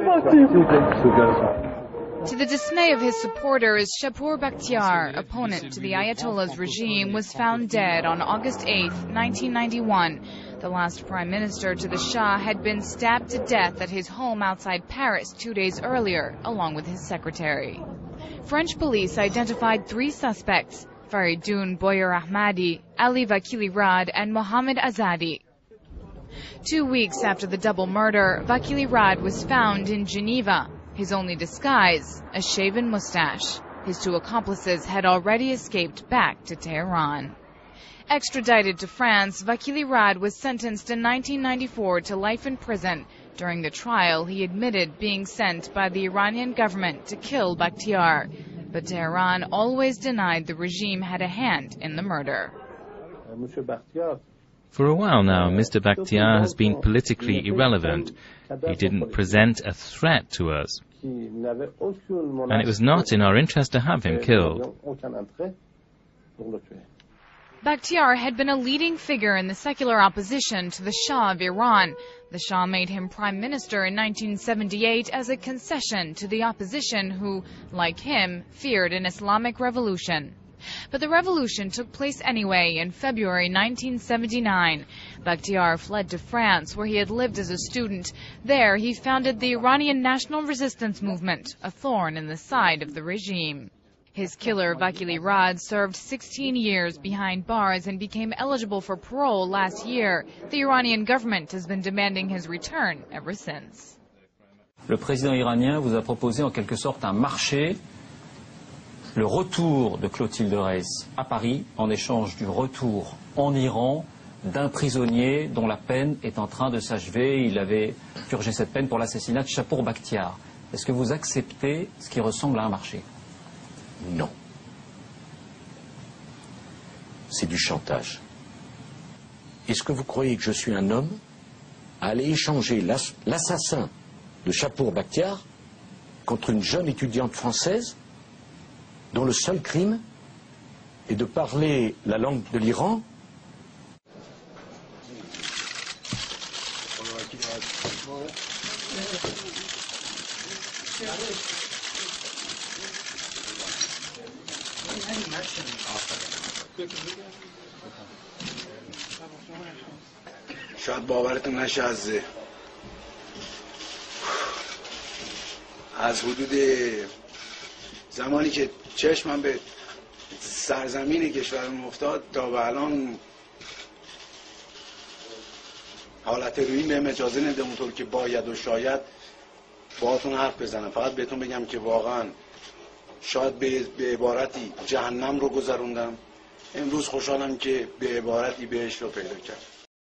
To the dismay of his supporters, Shapur Bakhtiar, opponent to the Ayatollah's regime, was found dead on August 8, 1991. The last prime minister to the Shah had been stabbed to death at his home outside Paris 2 days earlier, along with his secretary. French police identified 3 suspects: Faridoon Boyer Ahmadi, Ali Vakili Rad, and Mohammed Azadi. 2 weeks after the double murder, Vakili Rad was found in Geneva. His only disguise, a shaven mustache. His 2 accomplices had already escaped back to Tehran. Extradited to France, Vakili Rad was sentenced in 1994 to life in prison. During the trial, he admitted being sent by the Iranian government to kill Bakhtiar. But Tehran always denied the regime had a hand in the murder. For a while now, Mr. Bakhtiar has been politically irrelevant. He didn't present a threat to us. And it was not in our interest to have him killed. Bakhtiar had been a leading figure in the secular opposition to the Shah of Iran. The Shah made him prime minister in 1978 as a concession to the opposition who, like him, feared an Islamic revolution. But the revolution took place anyway in February 1979. Bakhtiar fled to France, where he had lived as a student. There, he founded the Iranian National Resistance Movement, a thorn in the side of the regime. His killer, Vakili Rad, served 16 years behind bars and became eligible for parole last year. The Iranian government has been demanding his return ever since. Le président iranien vous a proposé en quelque sorte un marché, le retour de Clotilde Reiss à Paris en échange du retour en Iran d'un prisonnier dont la peine est en train de s'achever. Il avait purgé cette peine pour l'assassinat de Shapur Bakhtiar. Est-ce que vous acceptez ce qui ressemble à un marché? Non. C'est du chantage. Est-ce que vous croyez que je suis un homme à aller échanger l'assassin de Shapur Bakhtiar contre une jeune étudiante française dont le seul crime est de parler la langue de l'Iran? شاید باورتون نشه از حدود زمانی که چشمم به سرزمین کشورم افتاد تا به الان حالت روی بهم اجازه نده اونطور که باید و شاید باهاتون حرف بزنم. فقط بهتون بگم که واقعا شاید به عبارتی جهنم رو گذروندم. امروز خوشحالم که به عبارتی بهشت رو پیدا کردم.